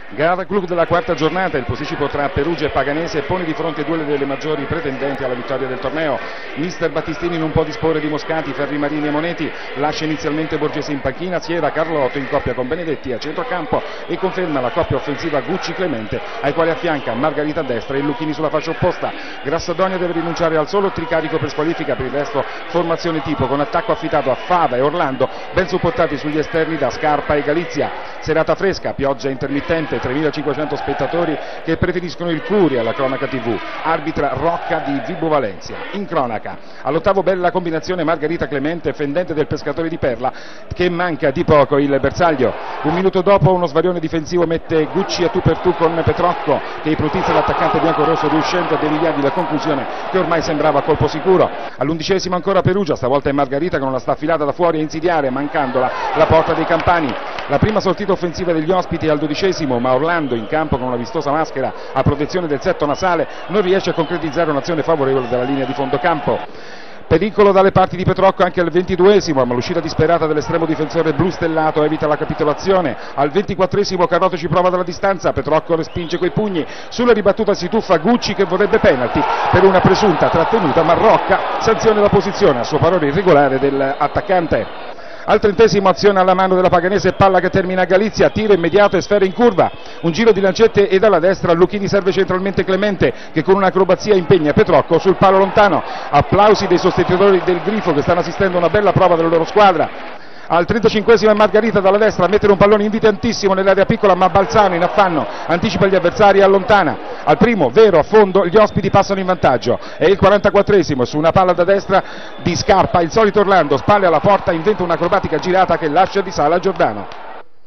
Gara clou della quarta giornata, il posticipo tra Perugia e Paganese pone di fronte due delle maggiori pretendenti alla vittoria del torneo. Mister Battistini non può disporre di Moscati, Ferrimarini e Moneti, lascia inizialmente Borgese in panchina, schiera Carlotto in coppia con Benedetti a centrocampo e conferma la coppia offensiva Gucci-Clemente, ai quali affianca Margarita a destra e Lucchini sulla fascia opposta. Grassadonia deve rinunciare al solo tricarico per squalifica, per il resto formazione tipo con attacco affidato a Fava e Orlando, ben supportati sugli esterni da Scarpa e Galizia. Serata fresca, pioggia intermittente, 3.500 spettatori che preferiscono il Curi alla cronaca TV. Arbitra Rocca di Vibo Valencia. In cronaca, all'ottavo bella combinazione Margarita Clemente, fendente del pescatore di Perla, che manca di poco il bersaglio. Un minuto dopo uno svarione difensivo mette Gucci a tu per tu con Petrocco, che iprotizza l'attaccante biancorosso riuscendo a deviargli la conclusione che ormai sembrava a colpo sicuro. All'11° ancora Perugia, stavolta è Margarita che non la sta affilata da fuori a insidiare, mancandola la porta dei Campani. La prima sortita offensiva degli ospiti al 12°, ma Orlando in campo con una vistosa maschera a protezione del setto nasale non riesce a concretizzare un'azione favorevole dalla linea di fondo campo. Pericolo dalle parti di Petrocco anche al 22°, ma l'uscita disperata dell'estremo difensore blu stellato evita la capitolazione. Al 24° Carrotto ci prova dalla distanza, Petrocco respinge coi pugni, sulla ribattuta si tuffa Gucci che vorrebbe penalty per una presunta trattenuta, ma Rocca sanziona la posizione a suo parere irregolare dell'attaccante. Al 30° azione alla mano della Paganese, palla che termina a Galizia, tiro immediato e sfera in curva, un giro di lancette e dalla destra Lucchini serve centralmente Clemente che con un'acrobazia impegna Petrocco sul palo lontano. Applausi dei sostenitori del Grifo che stanno assistendo a una bella prova della loro squadra. Al 35° è Margarita dalla destra a mettere un pallone invitantissimo nell'area piccola, ma Balzano in affanno anticipa gli avversari e allontana. Al primo, vero, a fondo, gli ospiti passano in vantaggio. È il 44° su una palla da destra di Scarpa, il solito Orlando, spalle alla porta, inventa un'acrobatica girata che lascia di sala Giordano.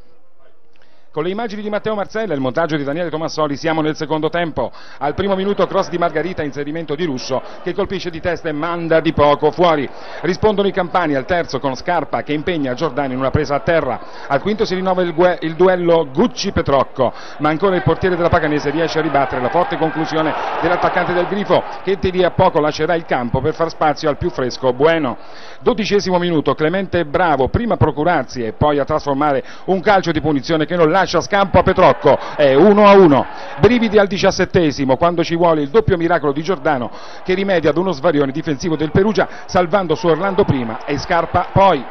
Con le immagini di Matteo Marzella e il montaggio di Daniele Tomassoli siamo nel secondo tempo. Al primo minuto cross di Margarita, inserimento di Russo che colpisce di testa e manda di poco fuori. Rispondono i Campani al terzo con Scarpa che impegna Giordano in una presa a terra. Al quinto si rinnova il duello Gucci-Petrocco, ma ancora il portiere della Paganese riesce a ribattere la forte conclusione dell'attaccante del Grifo che di lì a poco lascerà il campo per far spazio al più fresco Bueno. 12° minuto, Clemente è bravo prima a procurarsi e poi a trasformare un calcio di punizione che non lascia scampo a Petrocco, è 1-1. Brividi al 17° quando ci vuole il doppio miracolo di Giordano che rimedia ad uno svarione difensivo del Perugia salvando su Orlando prima e Scarpa poi.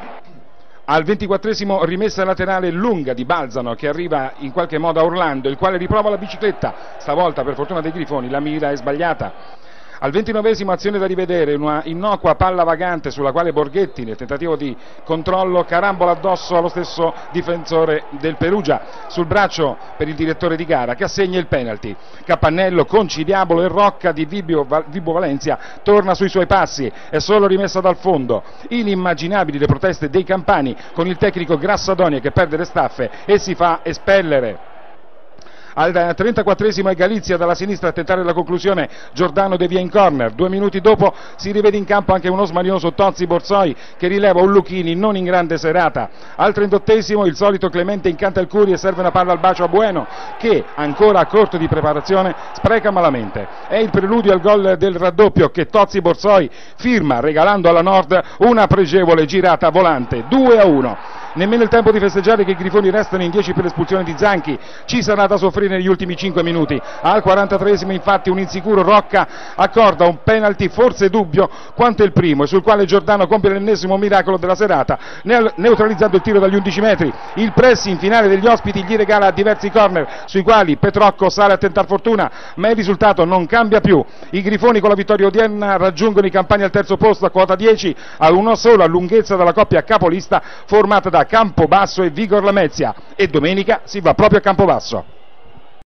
Al 24° rimessa laterale lunga di Balzano che arriva in qualche modo a Orlando, il quale riprova la bicicletta, stavolta per fortuna dei Grifoni la mira è sbagliata. Al 29° azione da rivedere, una innocua palla vagante sulla quale Borghetti nel tentativo di controllo carambola addosso allo stesso difensore del Perugia sul braccio per il direttore di gara che assegna il penalty. Capannello, Conciliabolo e Rocca di Vibo Valencia torna sui suoi passi, è solo rimessa dal fondo. Inimmaginabili le proteste dei Campani con il tecnico Grassadonia che perde le staffe e si fa espellere. Al 34° è Galizia dalla sinistra a tentare la conclusione, Giordano devia in corner. 2 minuti dopo si rivede in campo anche uno smanioso Tozzi Borsoi che rileva un Lucchini non in grande serata. Al 38° il solito Clemente incanta il Curi e serve una palla al bacio a Bueno che, ancora a corto di preparazione, spreca malamente. È il preludio al gol del raddoppio che Tozzi Borsoi firma regalando alla Nord una pregevole girata volante, 2-1. Nemmeno il tempo di festeggiare che i Grifoni restano in 10 per l'espulsione di Zanchi, ci sarà da soffrire negli ultimi 5 minuti. Al 43° infatti un insicuro Rocca accorda un penalty forse dubbio quanto il primo e sul quale Giordano compie l'ennesimo miracolo della serata neutralizzando il tiro dagli 11 metri. Il pressing finale degli ospiti gli regala diversi corner sui quali Petrocco sale a tentar fortuna, ma il risultato non cambia più. I Grifoni con la vittoria odierna raggiungono i Campani al terzo posto a quota 10 a una sola lunghezza dalla coppia capolista formata da Campobasso e Vigor Lamezia e domenica si va proprio a Campobasso.